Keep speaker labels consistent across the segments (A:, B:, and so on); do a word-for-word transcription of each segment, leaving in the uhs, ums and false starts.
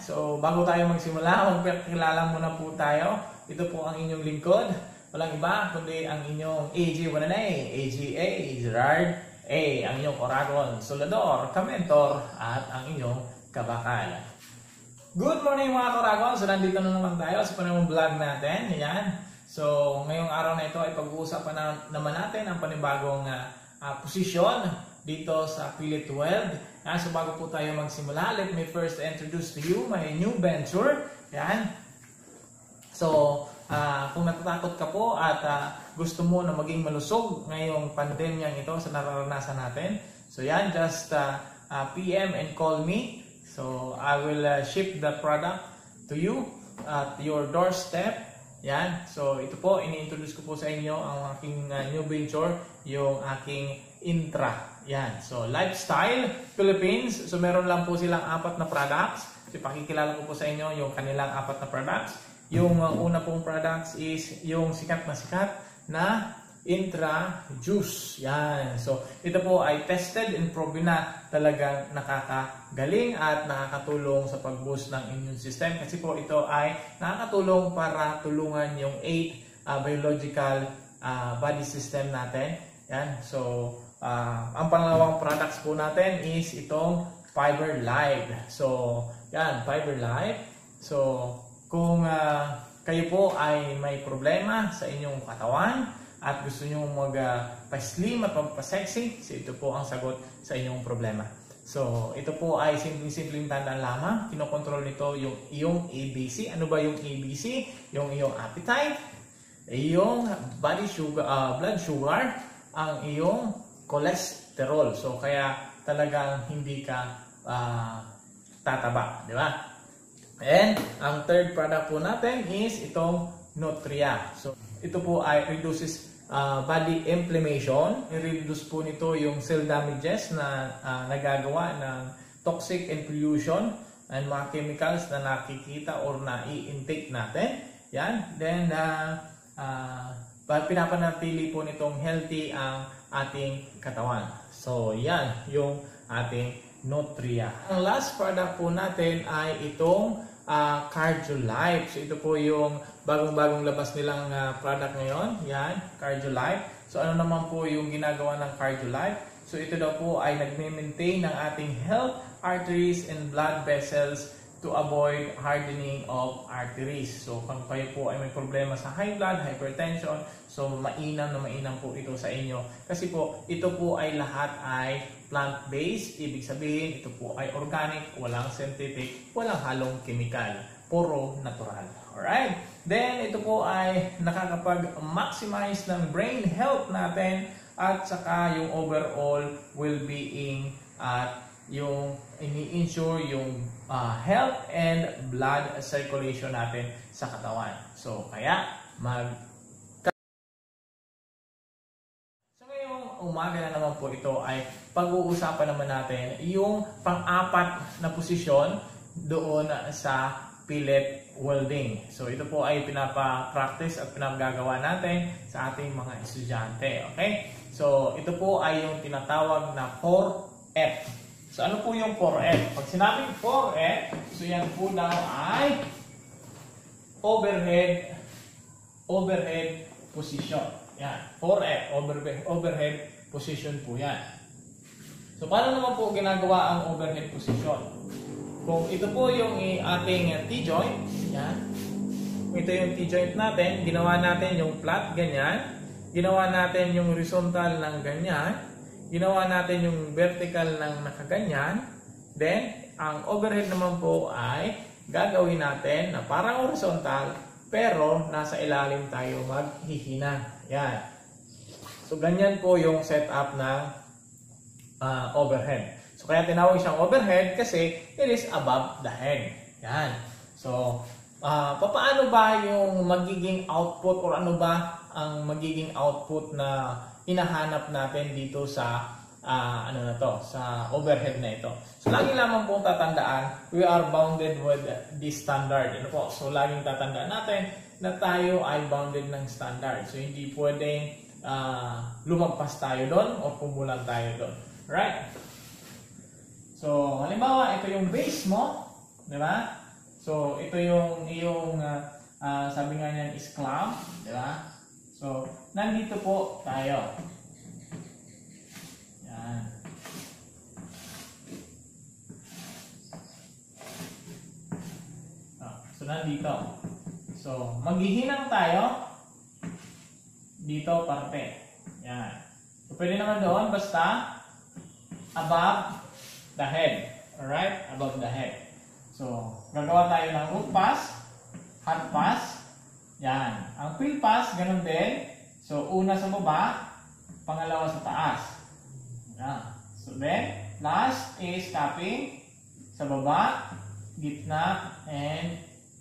A: So, bago tayo magsimula, magpakilala muna po tayo. Ito po ang inyong lingkod. Walang iba, kundi ang inyong A G Wananay, A G A, Gerard A, ang inyong Oragon, Solador, Kamentor, at ang inyong Kabakal. Good morning mga Oragon! So, nandito na naman tayo sa panamang vlog natin. Yan. So, ngayong araw na ito ay pag-uusapan na naman natin ang panibagong uh, uh, posisyon dito sa Pilit World. Yan. So, bago po tayo magsimula, let me first introduce to you my new venture. Yan. So, uh, kung natatakot ka po at uh, gusto mo na maging malusog ngayong pandemyang ito sa nararanasan natin, so yan, just uh, uh, P M and call me. So, I will uh, ship the product to you at your doorstep. Yan. So, ito po, ini-introduce ko po sa inyo ang aking uh, new venture, yung aking Intra. Yan. So, Lifestyle Philippines. So, meron lang po silang apat na products. So, pakikilala ko po sa inyo yung kanilang apat na products. Yung uh, una pong products is yung sikat na sikat na Intra Juice. Yan. So, ito po ay tested and proven na talagang nakakagaling at nakakatulong sa pag-boost ng immune system. Kasi po ito ay nakakatulong para tulungan yung eight uh, biological uh, body system natin. Yan. So, uh, ang pangalawang products po natin is itong Fiber Life. So, yan. Fiber Life. So, kung uh, kayo po ay may problema sa inyong katawan, at gusto nyo mag-pa-slim uh, at magpa-sexy, so ito po ang sagot sa inyong problema. So, ito po ay simpleng-simpleng tandaan lamang. Kinokontrol nito yung iyong A B C. Ano ba yung A B C? Yung iyong appetite, iyong body sugar, uh, blood sugar, ang iyong cholesterol. So, kaya talagang hindi ka uh, tataba. Di ba? And, ang third product po natin is itong Nutria. So, ito po ay reduces Uh, body inflammation. I-reduce po nito yung cell damages na uh, nagagawa ng toxic and pollution and mga chemicals na nakikita or na-i-intake natin. Yan. Then, uh, uh, pinapanatili po nitong healthy ang ating katawan. So, yan yung ating Nutria. Ang last product po natin ay itong uh, Cardio Life. So, ito po yung bagong-bagong labas nilang uh, product ngayon. Yan, Cardio Life. So, ano naman po yung ginagawa ng Cardio Life? So, ito daw po ay nagme-maintain ng ating health, arteries, and blood vessels to avoid hardening of arteries. So, kung kayo po ay may problema sa high blood, hypertension, so mainam na mainam po ito sa inyo. Kasi po, ito po ay lahat ay plant-based. Ibig sabihin, ito po ay organic, walang synthetic, walang halong chemical. Puro natural. Alright? Then, ito po ay nakakapag-maximize ng brain health natin at saka yung overall well-being at yung ini-ensure yung uh, health and blood circulation natin sa katawan. So, kaya mag... So, ngayong umaga na naman po ito ay pag-uusapan naman natin yung pang-apat na posisyon doon sa Pilit Welding. So, ito po ay pinapa-practice at pinapagagawa natin sa ating mga estudyante. Okay? So, ito po ay yung tinatawag na four F. So, ano po yung four F? Pag sinabing four F, so yan po daw ay overhead overhead position. Yan. four F. Overhead, overhead position po yan. So, paano naman po ginagawa ang overhead position? Kung ito po yung ating T-joint, yan. Ito yung T-joint natin. Ginawa natin yung flat, ganyan. Ginawa natin yung horizontal ng ganyan. Ginawa natin yung vertical ng nakaganyan. Then, ang overhead naman po ay gagawin natin na parang horizontal, pero nasa ilalim tayo maghihina. Yan. So, ganyan po yung setup ng uh, overhead. So, kaya tinawag siyang overhead kasi it is above the head. Yan. So, uh, paano ba yung magiging output or ano ba ang magiging output na hinahanap natin dito sa uh, ano na to, sa overhead na ito? So, lagi lamang pong tatandaan, we are bounded with this standard. Ano po? So, laging tatandaan natin na tayo ay bounded ng standard. So, hindi pwedeng uh, lumagpas tayo doon o kumulang tayo doon. Right? So, halimbawa, ito yung base mo, di ba? So, ito yung, yung uh, uh, sabi nga niyan is clamp, di ba? So, nandito po tayo. Yan. Oh, so, nandito. So, maghihinang tayo dito parte. Yan. So, pwede naman doon basta above the head. Alright? Above the head. So, gagawa tayo ng root pass, hot pass. Yan. Ang fill pass, ganun din. So, una sa baba, pangalawa sa taas. Yan. So, then, last is tapping sa baba, gitna, and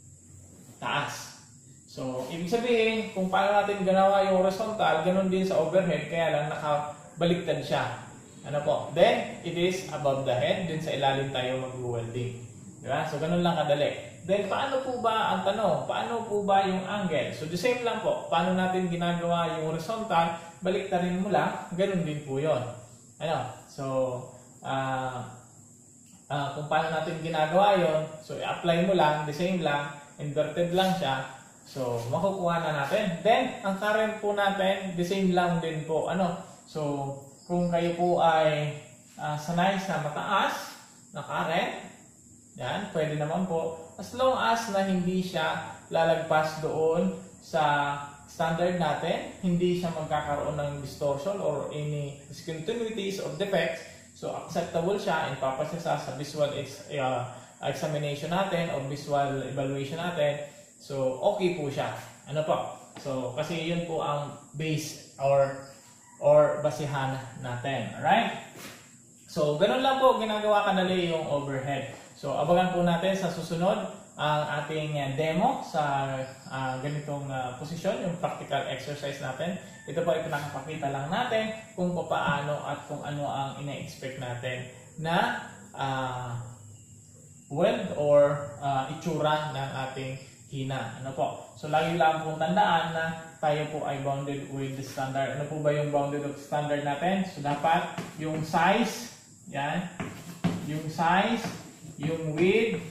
A: taas. So, ibig sabihin, kung paano natin ganawa yung horizontal, ganun din sa overhead, kaya lang nakabaliktad siya. Ano po? Then, it is above the head, din sa ilalim tayo mag-welding. Diba? So, ganun lang kadali. Then, paano po ba, ang tanong, paano po ba yung angle? So, the same lang po. Paano natin ginagawa yung horizontal, baliktarin mo lang, ganun din po yun. Ano? So, uh, uh, kung paano natin ginagawa yun, so, i-apply mo lang, the same lang, inverted lang siya. So, makukuha na natin. Then, ang current po natin, the same lang din po. Ano? So, kung kayo po ay uh, sanay sa mataas na current, yan, pwede naman po. As long as na hindi siya lalagpas doon sa standard natin, hindi siya magkakaroon ng distortion or any discontinuities or defects, so acceptable siya and papasa sa visual ex, uh, examination natin or visual evaluation natin. So, okay po siya. Ano po? So, kasi yun po ang base or or basihan natin. Alright? So, ganun lang po ginagawa kadali yung overhead. So, abangan po natin sa susunod ang ating demo sa uh, ganitong uh, posisyon, yung practical exercise natin. Ito po ay pinakapakita lang natin kung paano at kung ano ang ina-expect natin na uh, weld or uh, itsura ng ating hina. Ano po? So, lagi lang pong tandaan na tayo po ay bounded with the standard. Ano po ba yung bounded of standard natin? So, dapat yung size, yan, yung size, yung width,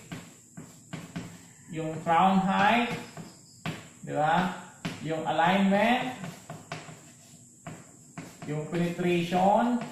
A: yung crown height, di ba? Yung alignment, yung penetration,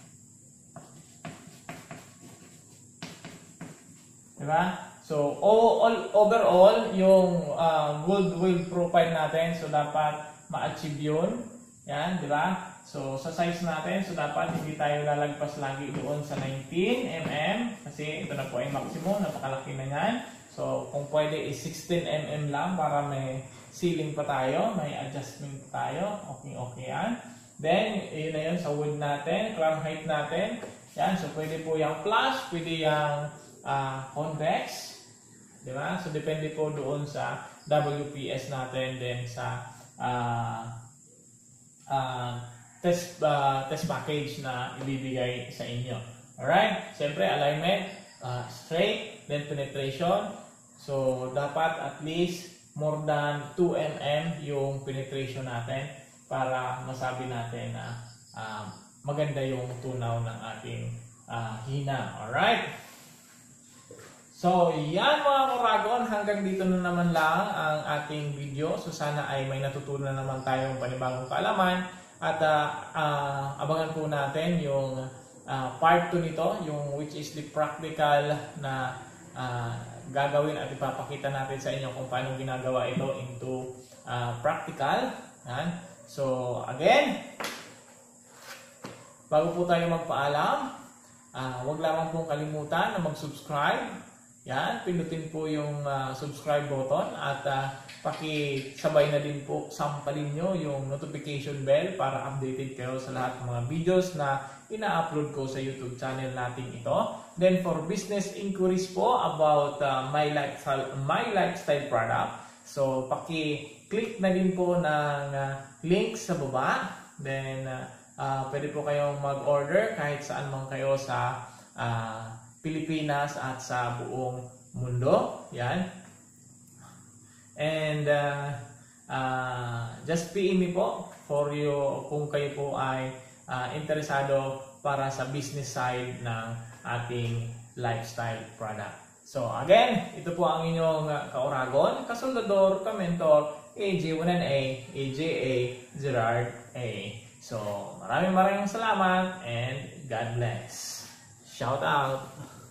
A: di ba? So, all, all, overall, yung uh, gold weld profile natin, so dapat ma-achieve yun. Yan, di ba? So, sa size natin, so dapat hindi tayo lalagpas lagi doon sa nineteen millimeters kasi ito na po ay maximum, napakalaki na yan. So, kung pwede is sixteen millimeters lang para may ceiling pa tayo, may adjustment pa tayo. Okay, okay yan. Then, yun na yun sa wood natin, crown height natin. Yan, so pwede po yung flush, pwede yung uh, convex. Di ba? So, depende po doon sa W P S natin, then sa uh, uh, test uh, test package na ibibigay sa inyo. Alright? Siyempre, alignment, uh, straight, then penetration. So, dapat at least more than two millimeters yung penetration natin para masabi natin na uh, maganda yung tunaw ng ating uh, hina. Alright? So, yan mga Kuragon, hanggang dito na naman lang ang ating video. So, sana ay may natutunan naman tayong panibagong kaalaman. At uh, uh, abangan po natin yung uh, part two nito, yung which is the practical na uh, gagawin at ipapakita natin sa inyo kung paano ginagawa ito into uh, practical. Yan. So, again, bago po tayo magpaalam, uh, huwag lamang pong kalimutan na mag-subscribe. Yan, pindutin po yung uh, subscribe button at uh, pakisabay na din po, sampalin nyo yung notification bell para updated kayo sa lahat ng mga videos na ina-upload ko sa YouTube channel natin ito. Then for business inquiries po about uh, my lifestyle, my lifestyle product, so paki-click na din po ng uh, link sa baba. Then uh, uh, pwede po kayong mag-order kahit saan man kayo sa uh, Pilipinas at sa buong mundo. Yan. And uh, uh, just P M me po for you kung kayo po ay uh, interesado para sa business side ng ating lifestyle product. So again, ito po ang inyong uh, kauragon, kasoldador, kamentor, A J one N A, A J A, Gerard A. So maraming maraming salamat and God bless. Shout out!